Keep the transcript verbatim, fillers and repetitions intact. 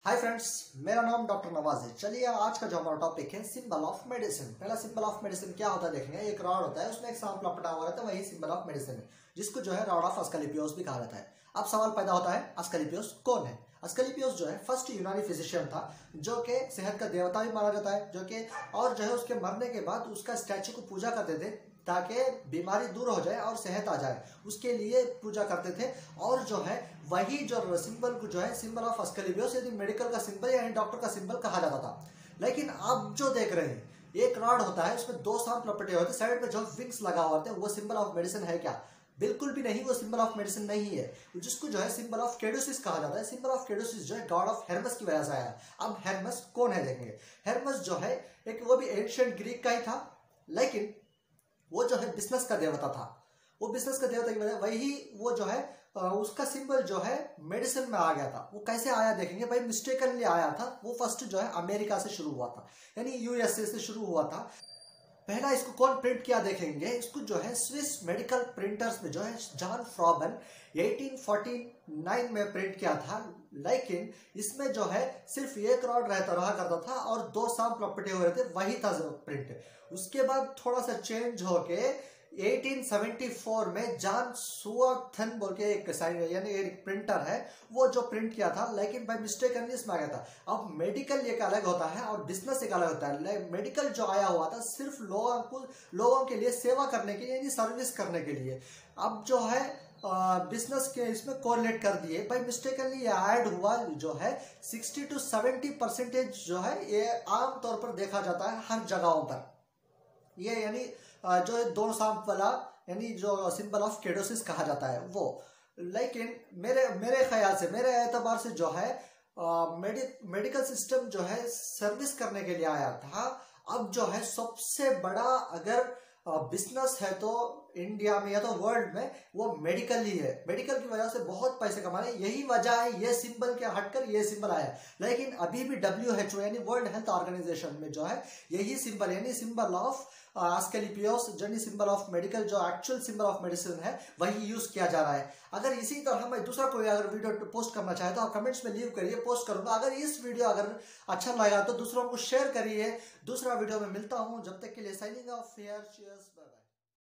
Hi friends, मेरा नाम doctor Nawaz है। चलिए आज का जो हमारा टॉपिक है सिंबल ऑफ मेडिसिन। पहला सिंबल ऑफ मेडिसिन क्या होता है देखेंगे। एक रॉड होता है, उसमें एक सांप लपटा हुआ रहता है, वही सिंबल ऑफ मेडिसिन है, जिसको जो है रॉड ऑफ अस्क्लेपियोस भी कहा जाता है। अब सवाल पैदा होता है, अस्क्लेपियोस कौन है? अस्क्लेपियोस जो है फर्स्ट यूनानी फिजिशियन था, जो कि सेहत का देवता भी माना जाता है, जो कि और जो है उसके मरने के बाद उसका स्टैचू को पूजा करते थे ताकि बीमारी दूर हो जाए और सेहत आ जाए, उसके लिए पूजा करते थे। और जो है वही जो सिंबल को जो है सिंबल ऑफ अस्क्लेपियोस यदि मेडिकल का सिंबल या डॉक्टर का सिंबल कहा जाता था। लेकिन अब जो देख रहे हैं, एक रॉड होता है, उसमें दो सांप लपेटे होते हैं, साइड में जो विंग्स लगा होते हैं, वो सिंबल ऑफ मेडिसिन है क्या? बिल्कुल भी नहीं, वो सिंबल ऑफ मेडिसिन नहीं है। जिसको जो है सिंबल ऑफ केडोसिस कहा जाता है। सिंबल ऑफ केडोसिस जो है गॉड ऑफ हेर्मस की वजह से आया। अब हेर्मस कौन है देखेंगे। हेर्मस जो है एक वो भी एंशिएंट ग्रीक का ही था, लेकिन वो जो है बिजनेस का देवता था। वो बिजनेस का देवता की वजह वही वो जो है उसका सिंबल जो है मेडिसिन में आ गया था। वो कैसे आया देखेंगे भाई, मिस्टेकनली आया था। वो फर्स्ट जो है अमेरिका से शुरू हुआ था, यानी यूएसए से शुरू हुआ था। पहला इसको कौन प्रिंट किया देखेंगे, इसको जो है स्विस मेडिकल प्रिंटर्स में जो है जॉन फ्रॉबन अठारह सौ उनचास में प्रिंट किया था। लेकिन इसमें जो है सिर्फ एक रॉड रहता रहा करता था और दो सांप लपेटे हुए रहते, वही था प्रिंट। उसके बाद थोड़ा सा चेंज होके अठारह सौ चौहत्तर में जॉन सुआथन बोल के एक यानी एक प्रिंटर है, वो जो प्रिंट किया था, लेकिन बाय मिस्टेक इसमें आ गया था। अब मेडिकल एक अलग होता है और बिजनेस एक अलग होता है। मेडिकल जो आया हुआ था सिर्फ लोगों को लोगों के लिए सेवा करने के लिए, यानी सर्विस करने के लिए। अब जो है बिजनेस के इसमें कोरिलेट कर दिए, बाय मिस्टेकली ऐड हुआ। जो है साठ टू सत्तर परसेंटेज जो है ये आमतौर पर देखा जाता है हर जगहों पर। ये यानी जो दोनों सांप वाला यानी जो सिंबल ऑफ केडोसिस कहा जाता है वो। लेकिन मेरे मेरे ख्याल से, मेरे एतबार से जो है मेडि, मेडिकल सिस्टम जो है सर्विस करने के लिए आया था। अब जो है सबसे बड़ा अगर बिजनेस है तो इंडिया में या तो वर्ल्ड में वो मेडिकल ही है। मेडिकल की वजह से बहुत पैसे कमा रहे हैं, यही वजह है ये सिंबल के हटकर ये सिंबल आया। लेकिन अभी भी डब्ल्यू एच ओ यानी वर्ल्ड हेल्थ ऑर्गेनाइजेशन में जो है यही सिंबल यानी सिंबल ऑफ अस्क्लेपियोस यानी सिंबल ऑफ मेडिकल, जो एक्चुअल सिंबल ऑफ मेडिसिन है, वही यूज किया जा रहा है। अगर इसी तरह मैं दूसरा कोई अगर वीडियो पोस्ट करना चाहे तो आप कमेंट्स में लीव करिए, पोस्ट करूंगा। अगर इस वीडियो अगर अच्छा लगा तो दूसरों को शेयर करिए। दूसरा वीडियो में मिलता हूं, जब तक के लिए signing off here, cheers, bye bye.